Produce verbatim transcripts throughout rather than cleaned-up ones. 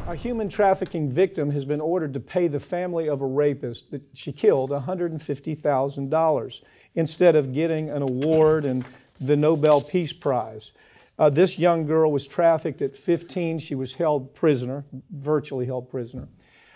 A human trafficking victim has been ordered to pay the family of a rapist that she killed one hundred fifty thousand dollars instead of getting an award and the Nobel Peace Prize. Uh, this young girl was trafficked at fifteen. She was held prisoner, virtually held prisoner.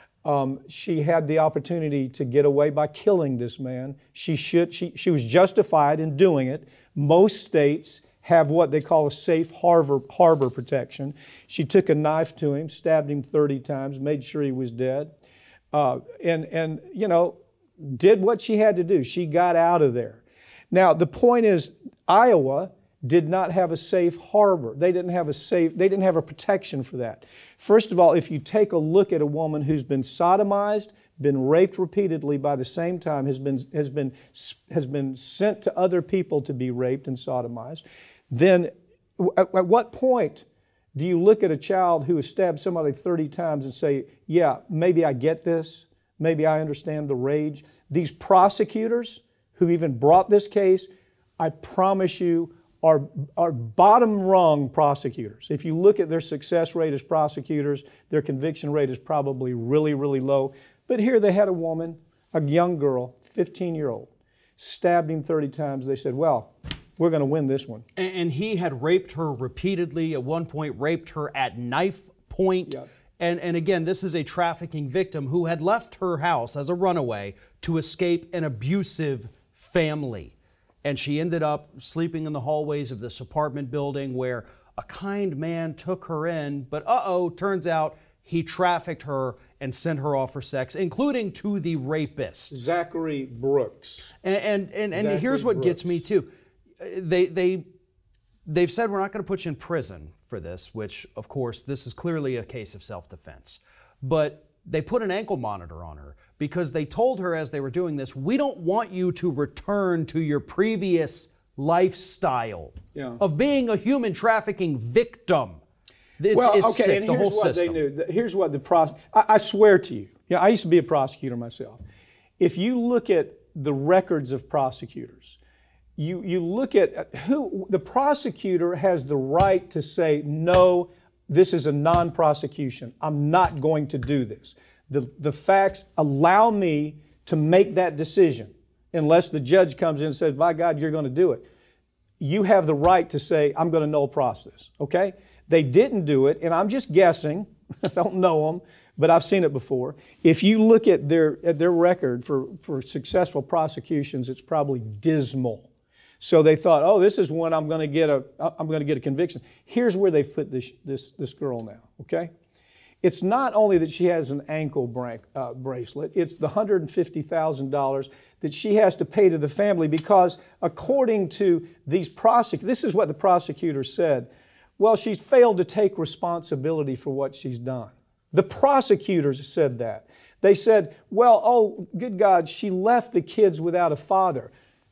Um, she had the opportunity to get away by killing this man. She, should, she, she was justified in doing it. Most states have what they call a safe harbor, harbor protection. She took a knife to him, stabbed him thirty times, made sure he was dead, uh, and, and, you know, did what she had to do. She got out of there. Now, the point is, Iowa did not have a safe harbor. They didn't have a safe, they didn't have a protection for that. First of all, if you take a look at a woman who's been sodomized, been raped repeatedly by the same time, has been, has been, has been sent to other people to be raped and sodomized, then at, at what point do you look at a child who has stabbed somebody thirty times and say, yeah, maybe I get this, maybe I understand the rage? These prosecutors who even brought this case, I promise you, are, are bottom rung prosecutors. If you look at their success rate as prosecutors, their conviction rate is probably really, really low. But here they had a woman, a young girl, fifteen-year-old, stabbed him thirty times. They said, well, we're going to win this one. And, and he had raped her repeatedly, at one point raped her at knife point. Yep. And, and again, this is a trafficking victim who had left her house as a runaway to escape an abusive family. And she ended up sleeping in the hallways of this apartment building where a kind man took her in, but uh-oh, turns out he trafficked her and sent her off for sex, including to the rapist. Zachary Brooks. And, and, and, and here's what Brooks. gets me too. They, they, they've said we're not going to put you in prison for this, which of course this is clearly a case of self-defense. But they put an ankle monitor on her because they told her as they were doing this, we don't want you to return to your previous lifestyle yeah. of being a human trafficking victim. It's, well, it's okay, sick, and the here's whole what system. they knew. Here's what the pros. I, I swear to you, yeah, I used to be a prosecutor myself. If you look at the records of prosecutors, you you look at who the prosecutor has the right to say, no, this is a non-prosecution. I'm not going to do this. The the facts allow me to make that decision, unless the judge comes in and says, by God, you're going to do it. You have the right to say, I'm going to null process, okay? They didn't do it, and I'm just guessing. I don't know them, but I've seen it before. If you look at their, at their record for, for successful prosecutions, it's probably dismal. So they thought, oh, this is when I'm going to get a, I'm going to get a conviction. Here's where they've put this, this, this girl now, okay? It's not only that she has an ankle bra uh, bracelet, it's the one hundred fifty thousand dollars that she has to pay to the family because according to these prosecutors, this is what the prosecutor said, well, she's failed to take responsibility for what she's done. The prosecutors said that. They said, well, oh, good God, she left the kids without a father.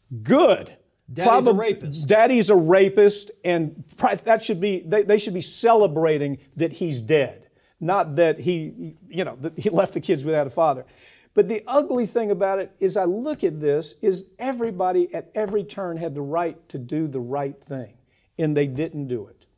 Good. Daddy's Probably, a rapist. Daddy's a rapist, and that should be, they, they should be celebrating that he's dead. Not that he, you know, that he left the kids without a father. But the ugly thing about it is I look at this, is everybody at every turn had the right to do the right thing, and they didn't do it.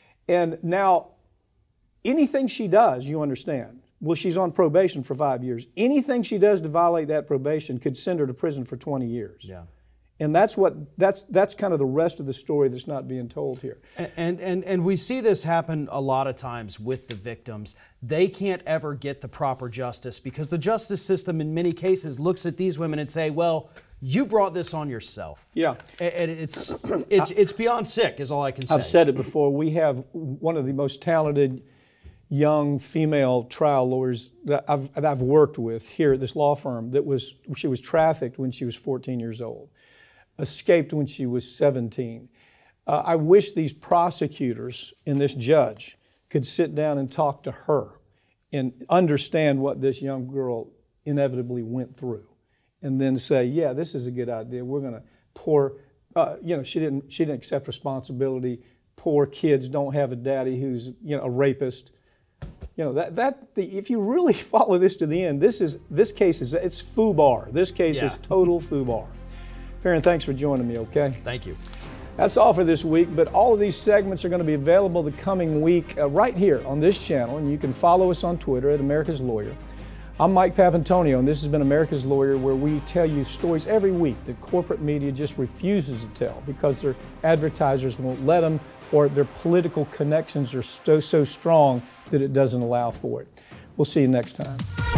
And now, anything she does, you understand, well, she's on probation for five years. Anything she does to violate that probation could send her to prison for twenty years. Yeah. And that's what that's that's kind of the rest of the story that's not being told here. And, and and and we see this happen a lot of times with the victims. They can't ever get the proper justice because the justice system in many cases looks at these women and say, well, you brought this on yourself. Yeah. And it's it's it's beyond sick is all I can say. I've said it before. We have one of the most talented young female trial lawyers that I've, that I've worked with here at this law firm that was she was trafficked when she was fourteen years old. Escaped when she was seventeen. Uh, I wish these prosecutors and this judge could sit down and talk to her and understand what this young girl inevitably went through and then say, yeah, this is a good idea. We're going to pour, uh, you know, she didn't, she didn't accept responsibility. Poor kids don't have a daddy who's, you know, a rapist. You know, that, that the, if you really follow this to the end, this is, this case is, it's foobar. This case yeah. is total foobar. Farron, thanks for joining me, okay? Thank you. That's all for this week, but all of these segments are going to be available the coming week uh, right here on this channel, and you can follow us on Twitter at America's Lawyer. I'm Mike Papantonio, and this has been America's Lawyer, where we tell you stories every week that corporate media just refuses to tell because their advertisers won't let them, or their political connections are so, so strong that it doesn't allow for it. We'll see you next time.